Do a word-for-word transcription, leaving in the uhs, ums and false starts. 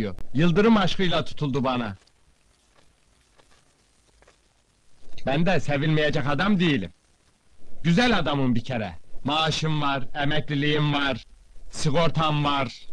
istiyor. Yıldırım aşkıyla tutuldu bana. Ben de sevilmeyecek adam değilim. Güzel adamım bir kere. Maaşım var, emekliliğim var, sigortam var.